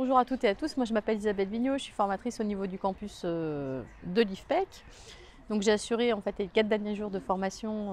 bonjour à toutes et à tous. Moi, je m'appelle Isabelle Vigneault, je suis formatrice au niveau du campus de l'IFPEC. Donc, j'ai assuré en fait les 4 derniers jours de formation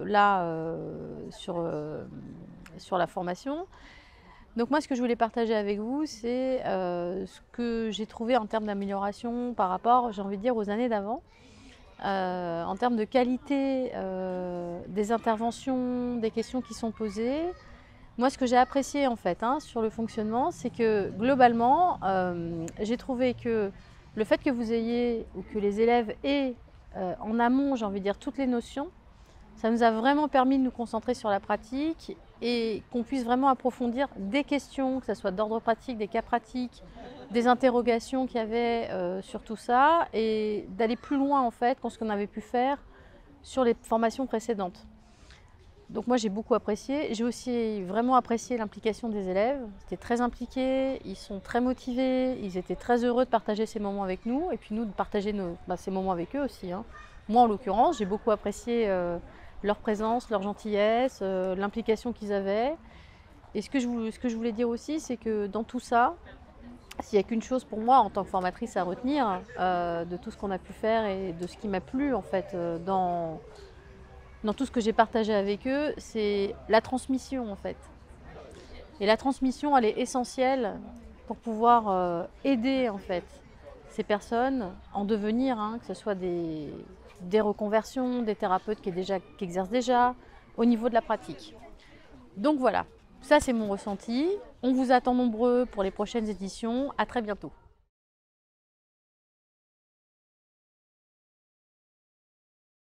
sur la formation. Donc, moi, ce que je voulais partager avec vous, c'est ce que j'ai trouvé en termes d'amélioration par rapport, j'ai envie de dire, aux années d'avant. En termes de qualité des interventions, des questions qui sont posées. Moi, ce que j'ai apprécié en fait sur le fonctionnement, c'est que globalement, j'ai trouvé que le fait que vous ayez ou que les élèves aient en amont, j'ai envie de dire, toutes les notions, ça nous a vraiment permis de nous concentrer sur la pratique et qu'on puisse vraiment approfondir des questions, que ce soit d'ordre pratique, des cas pratiques, des interrogations qu'il y avait sur tout ça et d'aller plus loin en fait que ce qu'on avait pu faire sur les formations précédentes. Donc moi j'ai beaucoup apprécié. J'ai aussi vraiment apprécié l'implication des élèves. Ils étaient très impliqués, ils sont très motivés, ils étaient très heureux de partager ces moments avec nous et puis nous de partager ces moments avec eux aussi. Moi en l'occurrence, j'ai beaucoup apprécié leur présence, leur gentillesse, l'implication qu'ils avaient. Et ce que je voulais dire aussi, c'est que dans tout ça, s'il n'y a qu'une chose pour moi en tant que formatrice à retenir de tout ce qu'on a pu faire et de ce qui m'a plu en fait dans tout ce que j'ai partagé avec eux, c'est la transmission en fait. Et la transmission, elle est essentielle pour pouvoir aider en fait ces personnes en devenir, que ce soit des reconversions, des thérapeutes qui exercent déjà, au niveau de la pratique. Donc voilà, ça c'est mon ressenti. On vous attend nombreux pour les prochaines éditions. À très bientôt.